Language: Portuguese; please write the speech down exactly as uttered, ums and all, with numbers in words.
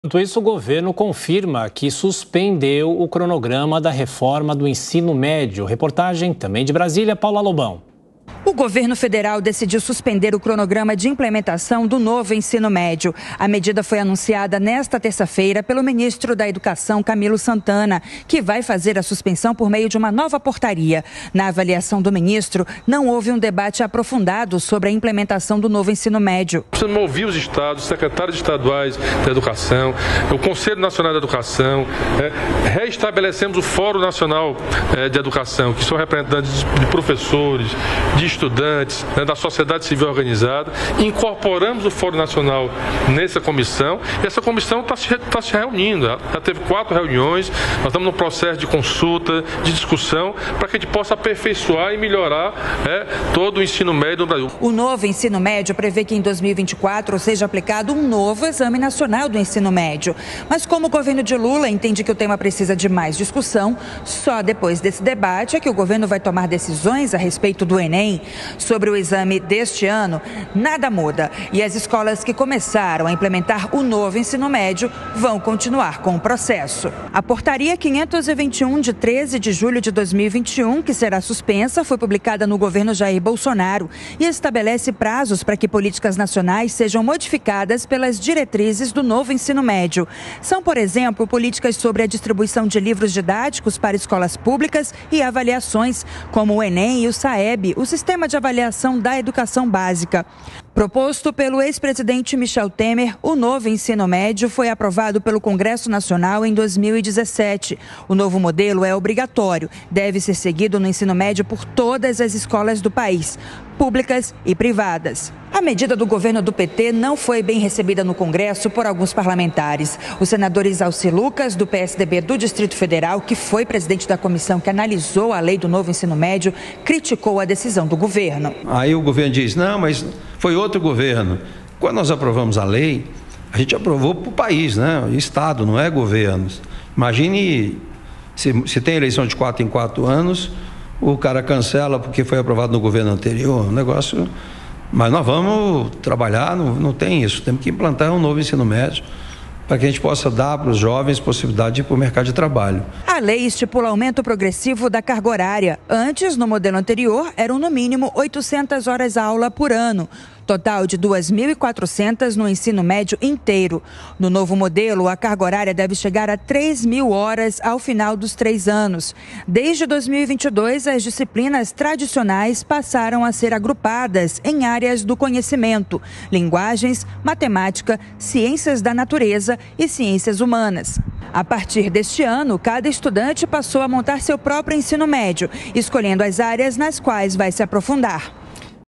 Enquanto isso, o governo confirma que suspendeu o cronograma da reforma do ensino médio. Reportagem também de Brasília, Paula Lobão. O governo federal decidiu suspender o cronograma de implementação do novo ensino médio. A medida foi anunciada nesta terça-feira pelo ministro da Educação, Camilo Santana, que vai fazer a suspensão por meio de uma nova portaria. Na avaliação do ministro, não houve um debate aprofundado sobre a implementação do novo ensino médio. Precisamos ouvir os estados, secretários estaduais da educação, o Conselho Nacional da Educação, é, reestabelecemos o Fórum Nacional é, de Educação, que são representantes de professores, de estudantes, né, da sociedade civil organizada, incorporamos o Fórum Nacional nessa comissão e essa comissão está se, tá se reunindo, já teve quatro reuniões, nós estamos no processo de consulta, de discussão, para que a gente possa aperfeiçoar e melhorar é, todo o ensino médio no Brasil. O novo ensino médio prevê que em dois mil e vinte e quatro seja aplicado um novo Exame Nacional do Ensino Médio, mas como o governo de Lula entende que o tema precisa de mais discussão, só depois desse debate é que o governo vai tomar decisões a respeito do Enem. Sobre o exame deste ano, nada muda e as escolas que começaram a implementar o novo ensino médio vão continuar com o processo. A portaria quinhentos e vinte e um de treze de julho de dois mil e vinte e um, que será suspensa, foi publicada no governo Jair Bolsonaro e estabelece prazos para que políticas nacionais sejam modificadas pelas diretrizes do novo ensino médio. São, por exemplo, políticas sobre a distribuição de livros didáticos para escolas públicas e avaliações, como o Enem e o SAEB, o Sistema de Avaliação da Educação Básica. Proposto pelo ex-presidente Michel Temer, o novo ensino médio foi aprovado pelo Congresso Nacional em dois mil e dezessete. O novo modelo é obrigatório, deve ser seguido no ensino médio por todas as escolas do país, públicas e privadas. A medida do governo do P T não foi bem recebida no Congresso por alguns parlamentares. O senador Isalci Lucas, do P S D B do Distrito Federal, que foi presidente da comissão que analisou a lei do novo ensino médio, criticou a decisão do governo. Aí o governo diz, não, mas foi outro governo. Quando nós aprovamos a lei, a gente aprovou para o país, né? Estado, não é governos. Imagine se, se tem eleição de quatro em quatro anos, o cara cancela porque foi aprovado no governo anterior, um negócio... Mas nós vamos trabalhar, não, não tem isso, temos que implantar um novo ensino médio para que a gente possa dar para os jovens possibilidade de ir para o mercado de trabalho. A lei estipula aumento progressivo da carga horária. Antes, no modelo anterior, eram no mínimo oitocentas horas aula por ano. Total de duas mil e quatrocentas no ensino médio inteiro. No novo modelo, a carga horária deve chegar a três mil horas ao final dos três anos. Desde dois mil e vinte e dois, as disciplinas tradicionais passaram a ser agrupadas em áreas do conhecimento: linguagens, matemática, ciências da natureza e ciências humanas. A partir deste ano, cada estudante passou a montar seu próprio ensino médio, escolhendo as áreas nas quais vai se aprofundar.